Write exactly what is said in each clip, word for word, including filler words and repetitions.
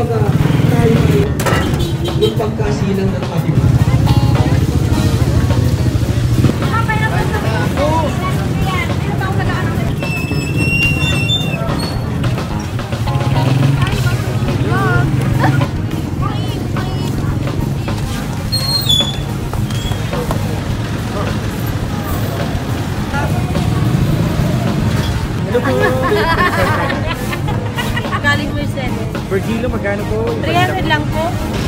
kumbaga, tayo ay yung pagkasilang ng ating Ano po? Galing mo yung seven. Per kilo, magkano po? three hundred lang po.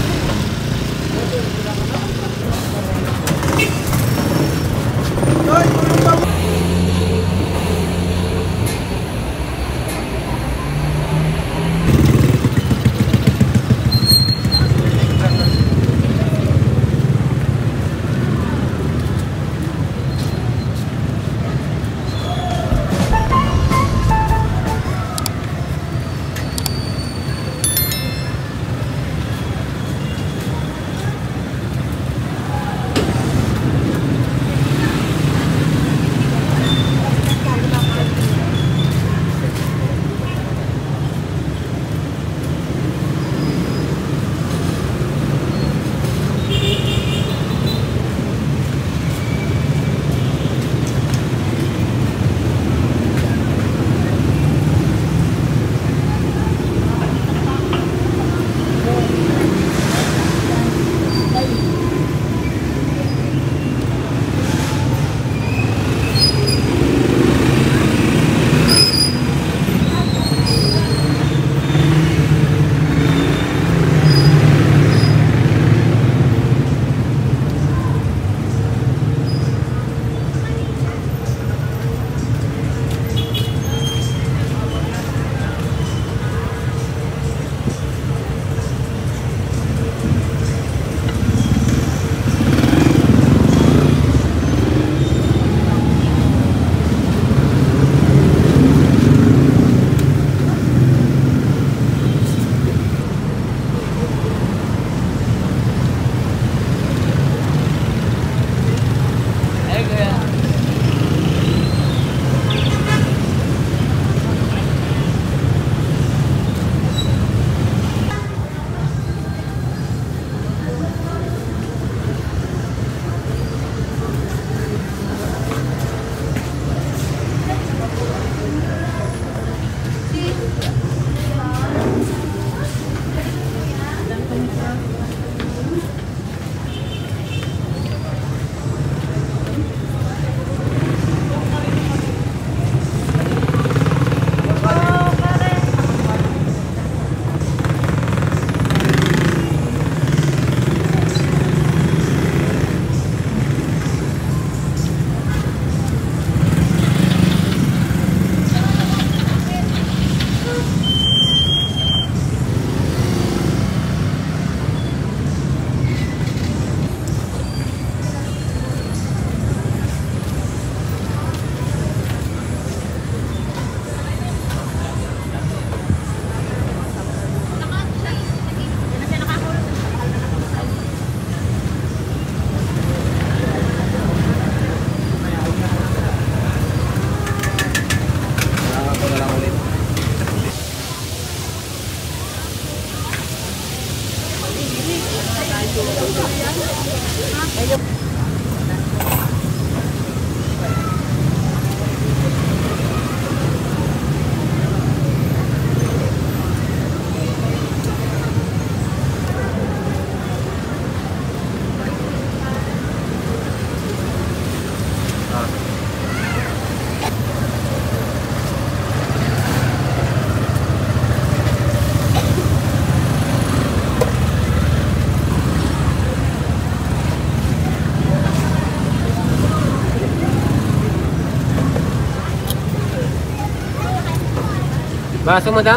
Baso, madam?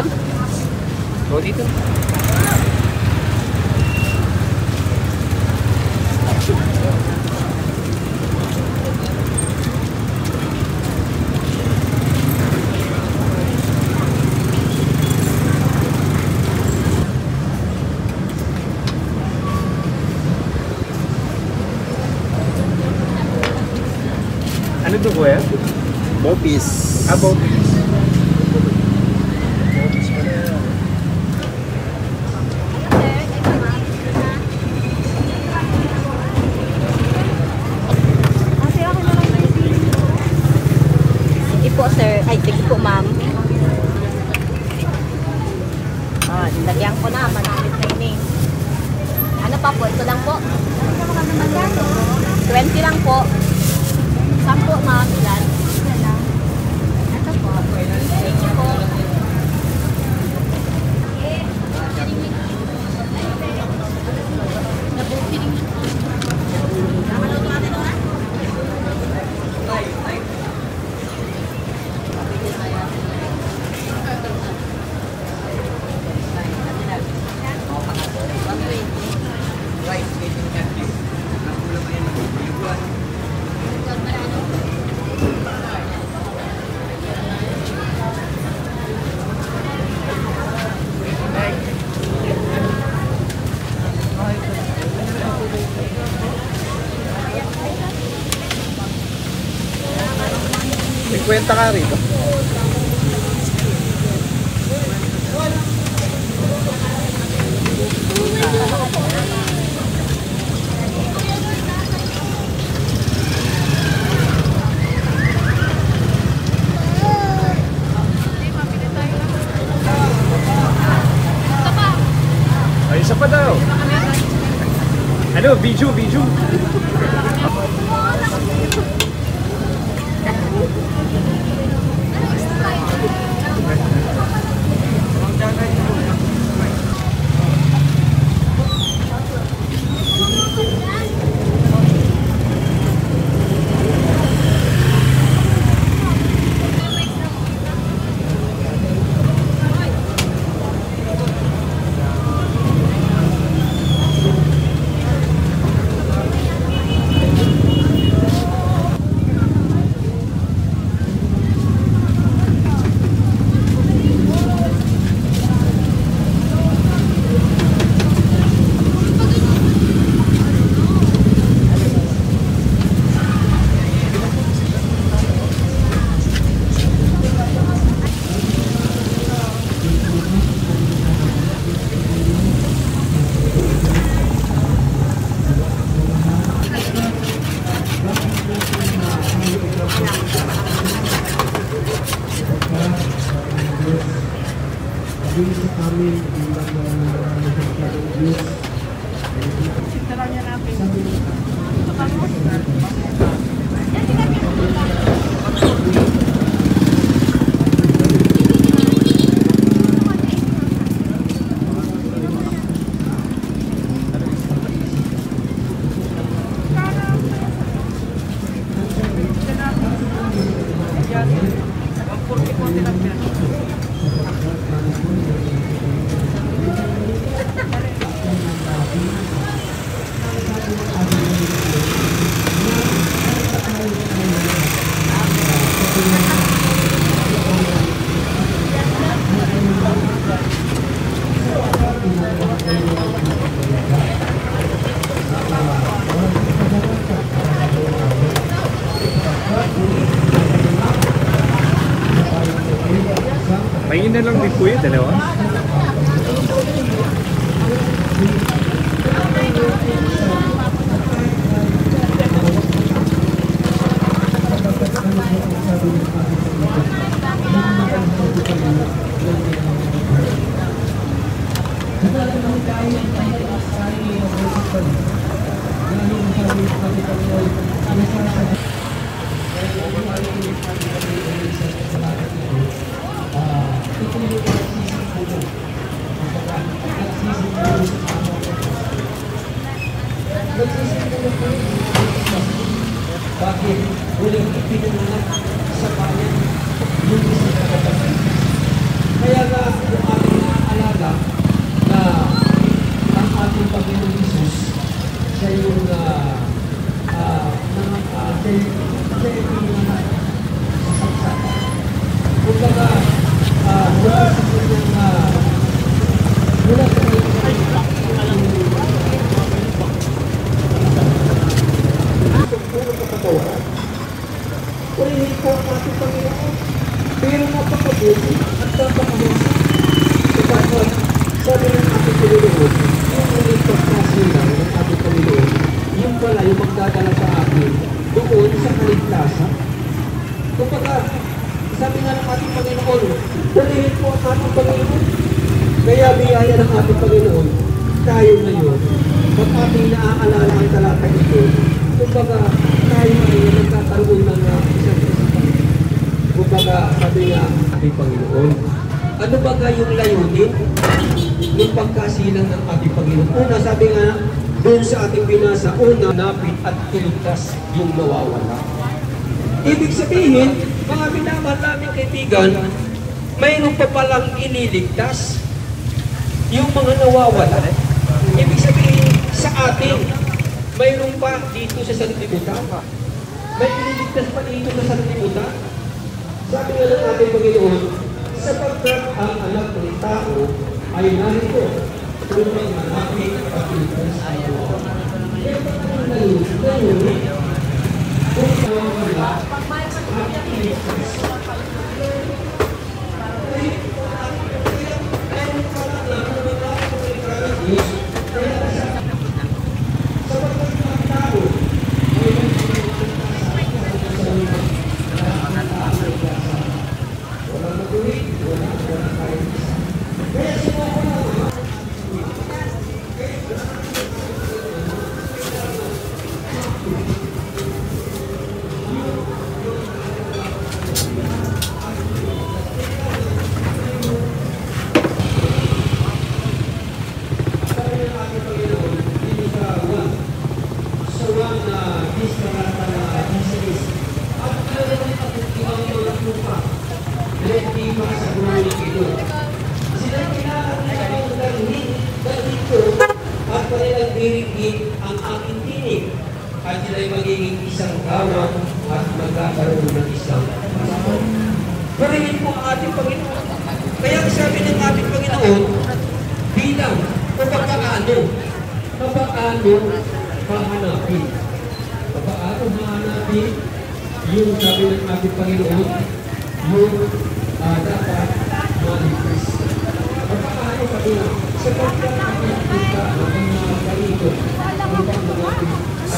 O, dito. Ano to, kuya? Bopis. Ah, bopis. Ay, sige po, ma'am. Ah, lagyan ko na. Manamit na ini. Ano pa po? Ito lang po. twenty lang po. Sampo, ma'am. Ilan? Ito po. Thank you po. Kwenta ka rito. Ay, isa pa daw. Ano, video, video. Pahingin na lang din po yun, dalawa. Bakit huling ipinanganak sa bayan yung isang kapatid? Kaya nga yung ating alaga na ang ating Panginoon Jesus siya yung uh, uh, uh, siya yung pinanganak sa saksakan. Kung baga, uh, mula sa kanyang uh, mula sa kanyang purihin po ang ating Panginoon. Pero napakabuti at napakabuti. Sapagkat sabi ng ating Panginoon, yung muling pagkasilang ng ating Panginoon, yung pala yung magdadala sa atin doon sa kaligtasan. Kapag sabi nga ng Kaya biyaya ng ating Panginoon, tayo ngayon, pag ating naaalala ang talata ito, kumbaga tayo ay nagkakaroon ng uh, isang isang kumbaga sabi nga ating Panginoon. Ano ba nga yung layunin ng pagkasilang ng ating Panginoon? Una, sabi nga doon sa ating binasa, una, napit at iligtas yung nawawala. Ibig sabihin, mga minamahal naming kaibigan, mayroon pa palang iniligtas yung mga nawawala. Ibig sabihin, sa atin, mayroon pa dito sa sanlibutan. May iniligtas pa dito sa sanlibutan. Sabi nga ng ating Panginoon, sapagkat ang anak ng tao ay narito upang hanapin at iligtas ang nawawala. Kaya pa ang layunin kung nawawala at iligtas. Ang aking tinig at sila'y magiging isang gawang at magkakaroon ng isang pasapon. Parihin po ang ating Panginoon. Kaya sabi ng ating Panginoon, bilang papaano, papaano hahanapin. Papaano hahanapin yung sabi ng ating Panginoon, yung uh, dapat maligtas. Papaano sabi na, sapagkat ang nakita ng mga kalito, upang maligtas at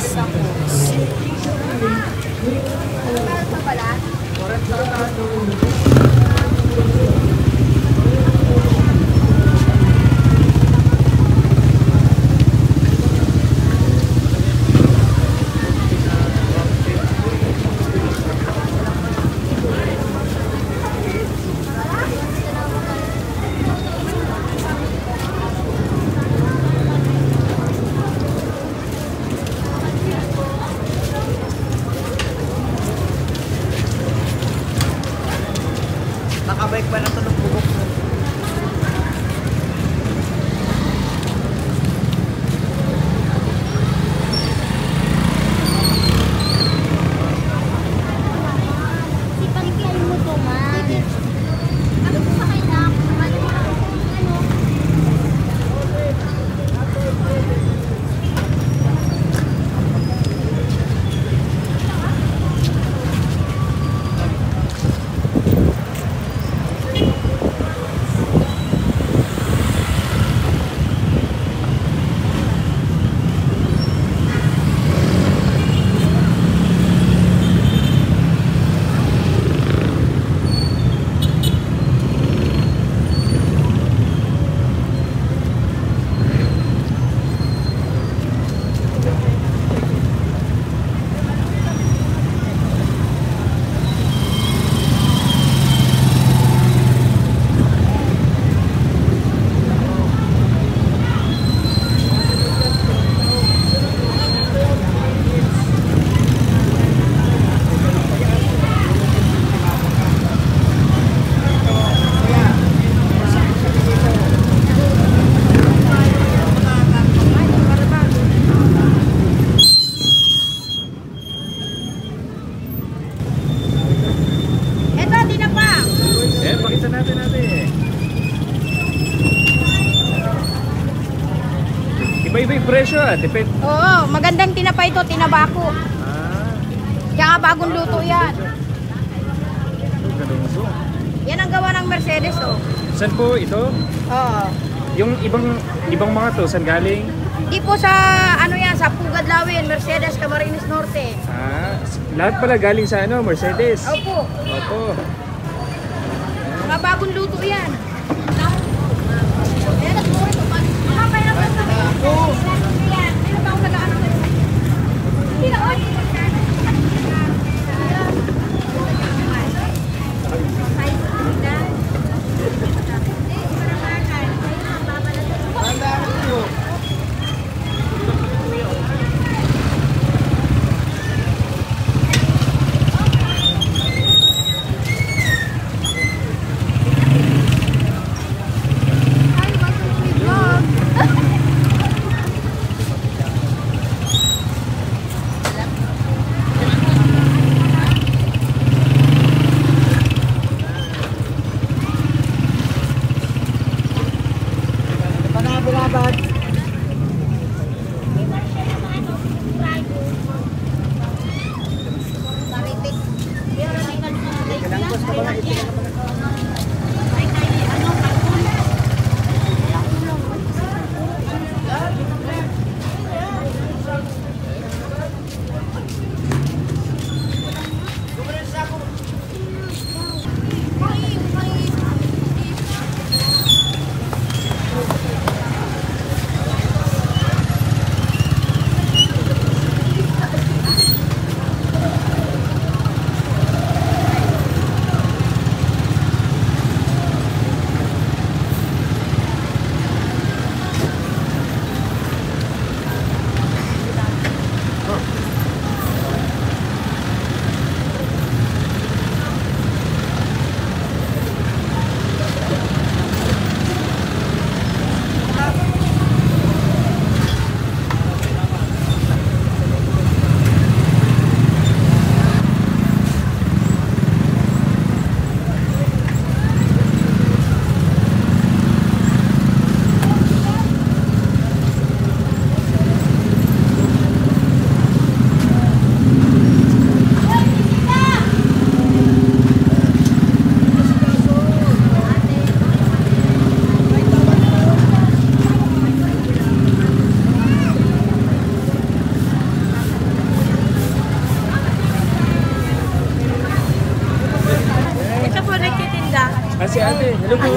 nakabike pa na ito ng bubok mo. Ipagkikain mo to, ma. Ano po sa kayo na? Ano? Iba-iba yung presyo ah, depende. Oo, magandang tinapay ito, tinabako. Ah, Kaya bagong luto yan. ganun po. Yan ang gawa ng Mercedes, oh. Saan po ito? Oo. Yung ibang ibang mga to, saan galing? Di po sa, ano yan, sa Pugad Lawin, Mercedes, Camarines Norte. Ah, lahat pala galing sa ano, Mercedes. Opo. Opo. Mga bagong luto yan. Si ate, hello po.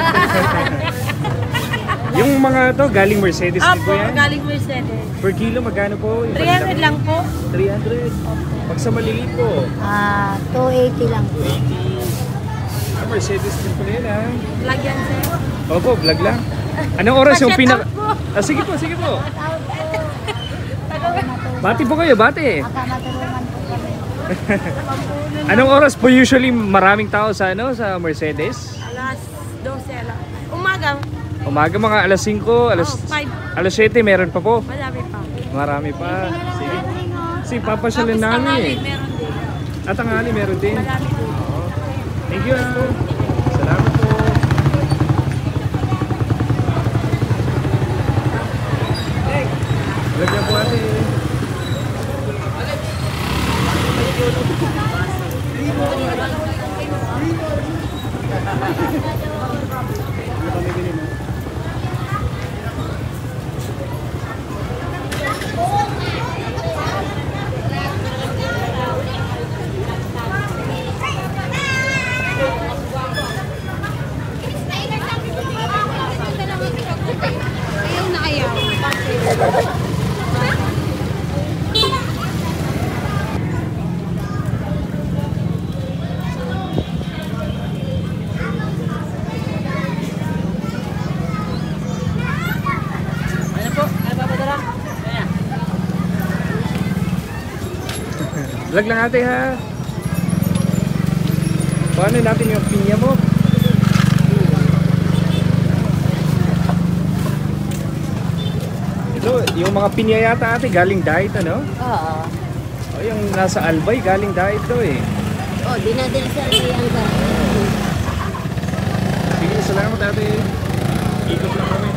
Yung mga to, galing Mercedes din po Opo, yan? galing Mercedes. Per kilo, magkano po? Yung three hundred malaki? lang po. three hundred. Pag sa maliliit po, Ah, two eighty lang po. two eighty. Ah, Mercedes din po na yun ha. Vlog yan, sir. Opo, vlog lang. Anong oras yung Pa-shout pinaka... out po. Ah, sige po, sige po. Bati po kayo, bati. Matulungan po kami. Anong oras po usually maraming tao sa ano sa Mercedes? Alas twelve, alas. Umaga, Umaga mga alas singko, alas oh, five. alas siyete meron pa po. Madami pa. Marami pa. Sige. Si papasyalan Tapos namin tanghali, eh. meron din. At tanghali meron din. Madami po. Thank you. ah. Salamat po. Lagyan po ate. Ayaw na ayaw. Vlog lang ate ha. Paano natin yung pinya mo? Ito, yung mga pinya yata ate galing diet ano? Oo. O yung nasa Albay galing diet to eh. Oh, dinadala sa ang Sige, salamat ate. Ikot lang kami.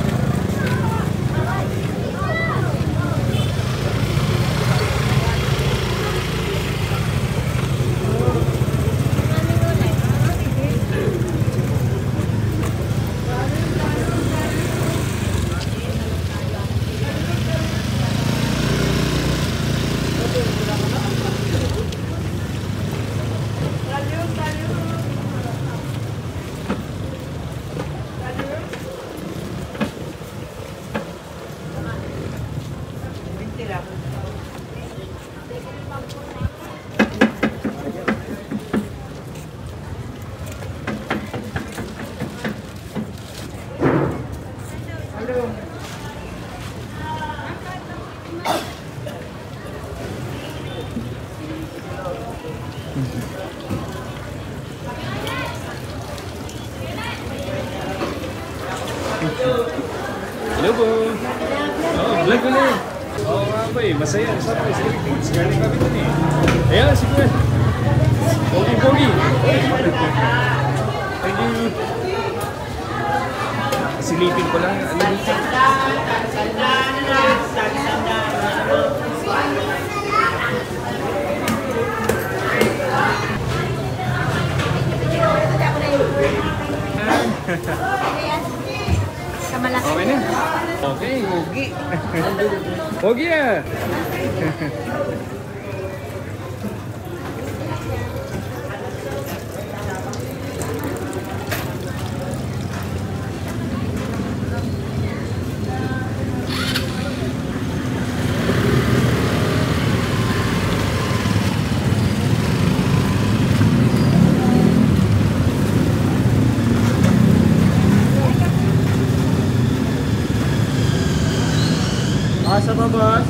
Hello po. Oh, vlog ulit. Oo nga ba eh, masaya. Sarap eh, sa foods. Galing kami dun eh. Ayan, sige. Pogi, pogi. Thank you. Silipin ko lang. Ano dito? Kamalaki. Okay na. Okay. Pogi. Pogi ah. Asa ba, boss?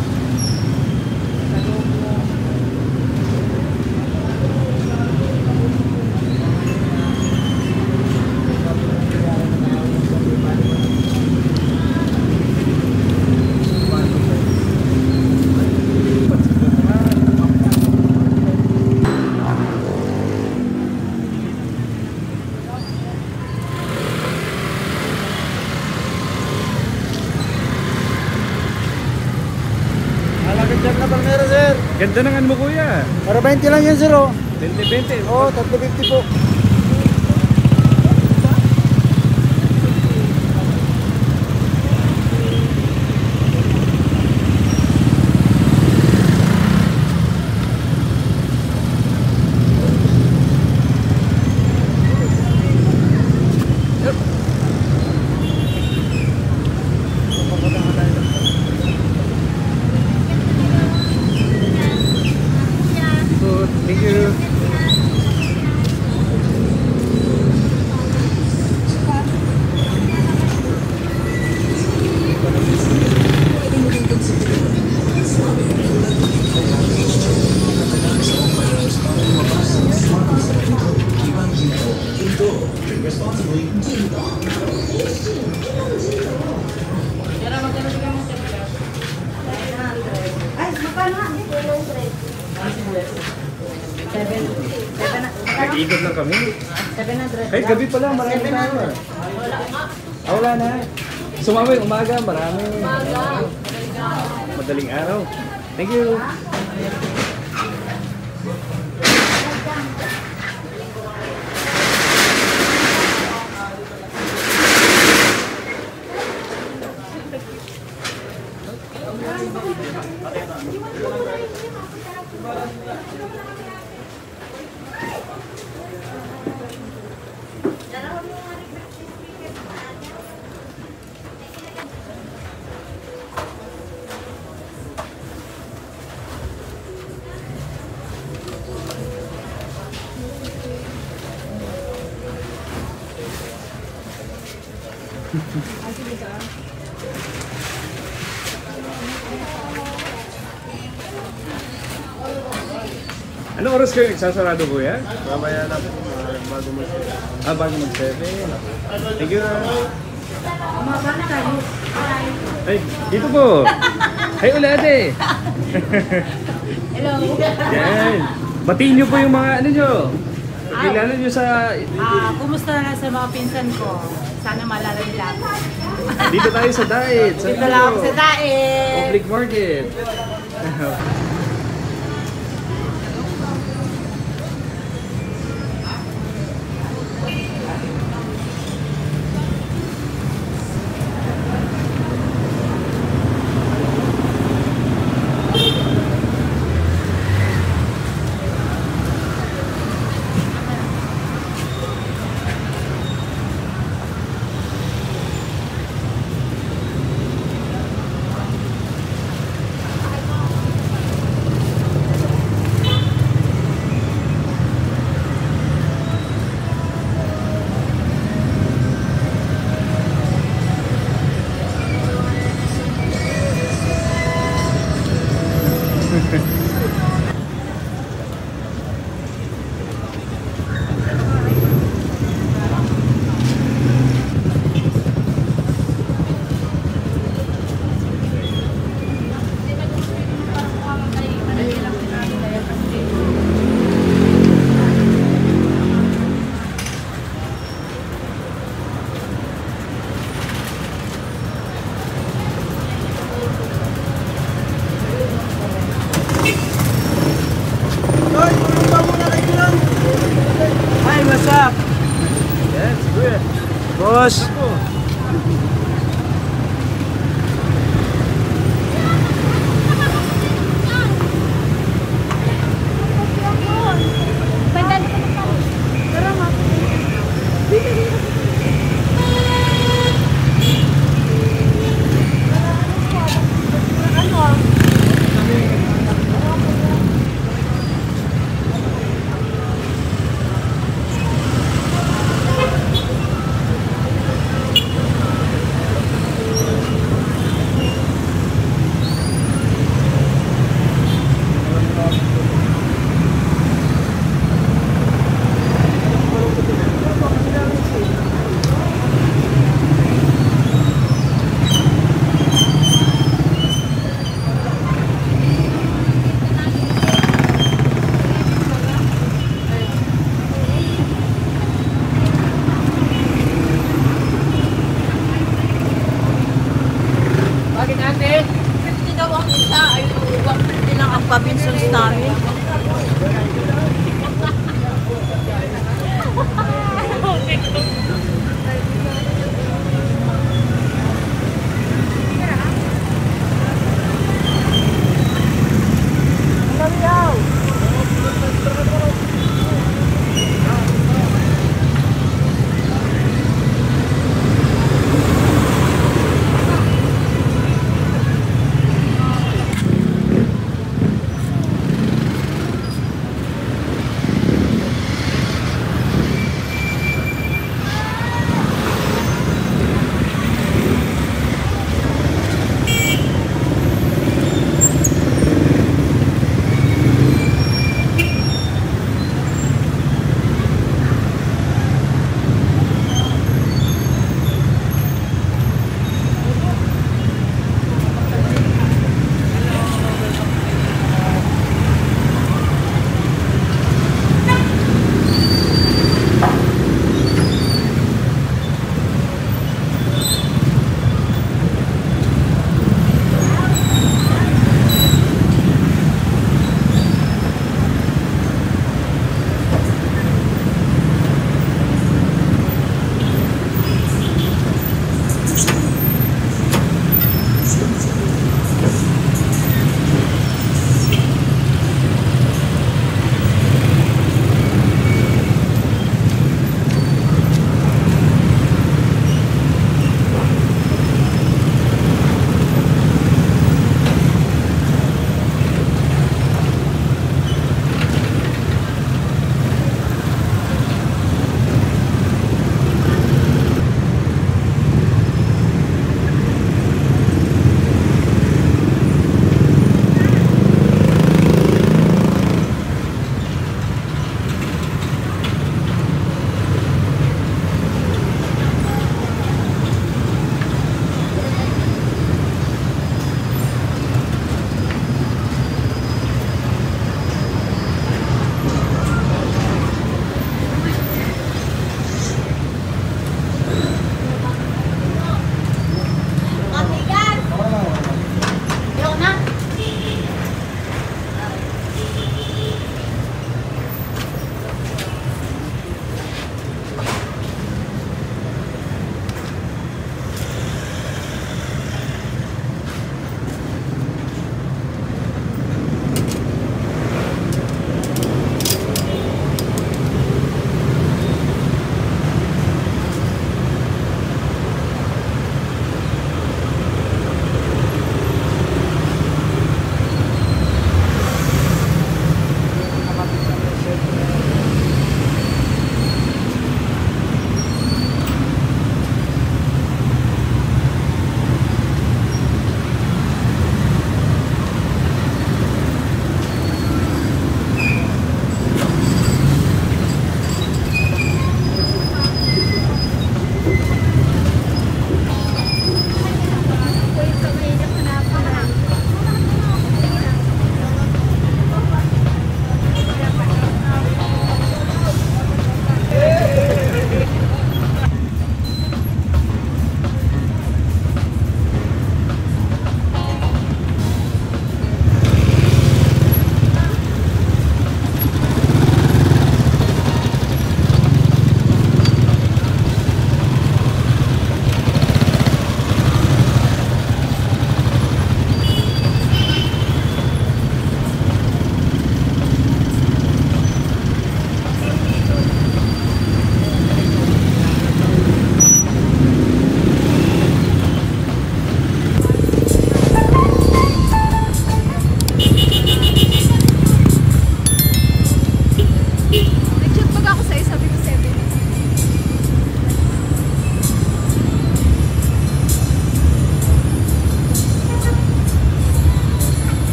Check na Palmera, sir. Ganda ng ano mo kuya. Para twenty lang yan, sir, oh. twenty twenty. Oo, thirty fifty po. Thank you. Ay, magkano nga? seven hundred. Nag-ikot lang kami. seven hundred. Ay, gabi pala, marami na ako. Ah, wala na. Sumama yung umaga, marami. Madaling araw. Thank you. Ano oras kayo nagsasarado po yan? Mamaya na po, bago mo. Ah, bago mag-seven. Thank you. Ay, dito po. Ay, ulade. Hello. Yan. Batiin niyo po yung mga ano nyo. Kilala niyo sa... Ah, kumusta na lang sa mga pinsan ko? Sana malala nila ako. Dito tayo sa diet. Sa Dito lang ako sa daet. Public market.